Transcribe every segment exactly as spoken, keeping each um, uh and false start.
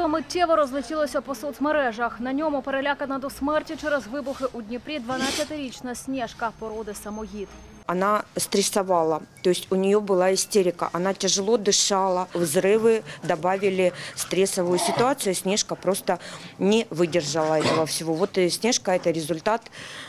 Відео миттєво розлетілося по соцмережах. На ньому перелякана до смерті через вибухи у Дніпрі дванадцятирічна Снежка породи самоїд. Она стрессовала, то есть у нее была истерика, она тяжело дышала, взрывы добавили стрессовую ситуацию, Снежка просто не выдержала этого всего. Вот и Снежка – это результат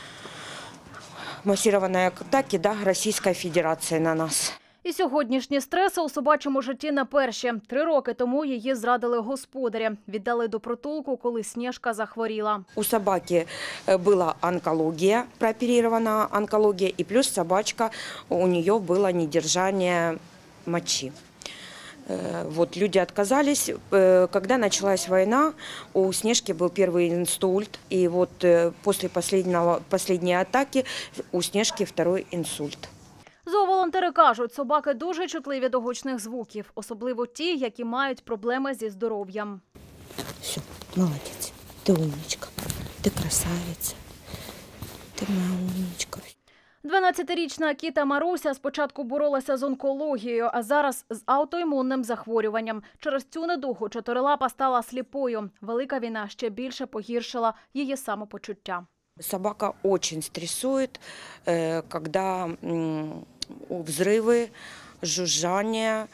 массированной атаки, да, Российской Федерации на нас. І сьогоднішні стреси у собачому житті не перші. Три роки тому її зрадили господарі. Віддали до притулку, коли Снежка захворіла. У собаки была онкология, прооперирована онкология, и плюс собачка, у нее было недержание мочи. Вот, люди отказались. Когда началась война, у Снежки был первый инсульт, и вот после последнего, последней атаки у Снежки второй инсульт. Зооволонтери кажуть, собаки дуже чутливі до гучних звуків, особливо ті, які мають проблеми зі здоров'ям. Все, молодець, ти умничка, ти красавиця, ти моя умничка. дванадцятирічна кіта Маруся спочатку боролася з онкологією, а зараз з аутоімунним захворюванням. Через цю недугу чотирилапа стала сліпою. Велика війна ще більше погіршила її самопочуття. Собака очень стрессует, когда взрывы, жужжание.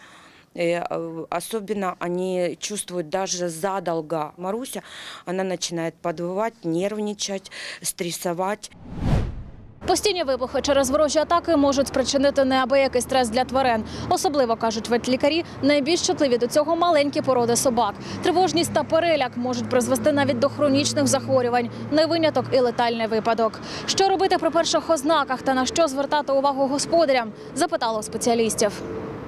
Особенно они чувствуют даже задолго. Маруся, она начинает подвывать, нервничать, стрессовать. Постійні вибухи через ворожі атаки можуть спричинити неабиякий стрес для тварин. Особливо, кажуть ветлікарі, найбільш чутливі до цього маленькі породи собак. Тривожність та переляк можуть призвести навіть до хронічних захворювань. Не виняток і летальний випадок. Що робити при перших ознаках та на що звертати увагу господарям, запитало спеціалістів.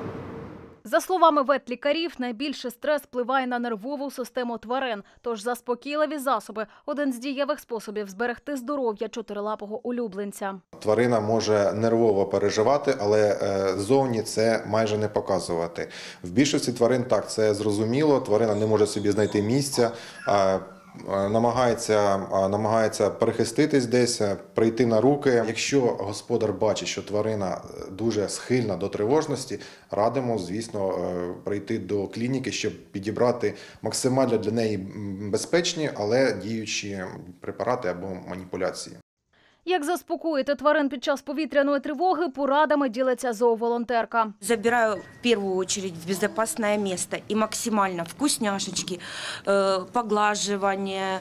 За словами ветлікарів, найбільший стрес впливає на нервову систему тварин. Тож заспокійливі засоби – один з дієвих способів зберегти здоров'я чотирилапого улюбленця. Тварина може нервово переживати, але ззовні це майже не показувати. В більшості тварин так, це зрозуміло, тварина не може собі знайти місця, намагається, намагається перехиститись десь, прийти на руки. Якщо господар бачить, що тварина дуже схильна до тривожності, радимо, звісно, прийти до клініки, щоб підібрати максимально для неї безпечні, але діючі препарати або маніпуляції. Як заспокоїти тварин під час повітряної тривоги, порадами ділиться зооволонтерка. Забираю в первую очередь в безопасное место и максимально вкусняшечки, поглаживание,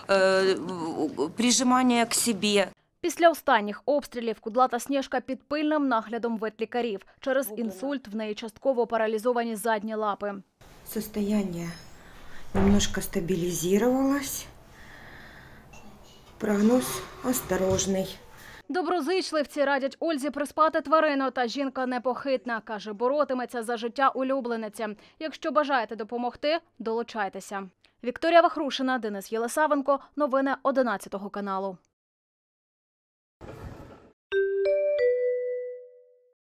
прижимание к себе. Після останніх обстрілів кудлата Снежка під пильним наглядом ветлікарів. Через інсульт в неї частково паралізовані задні лапи. Состояние немножко стабилизировалось. Прогноз осторожний. Доброзичливці радять Ользі приспати тварину, та жінка непохитна. Каже, боротиметься за життя улюблениці. Якщо бажаєте допомогти, долучайтеся. Вікторія Вахрушина, Денис Єлисавенко. Новини одинадцятого каналу.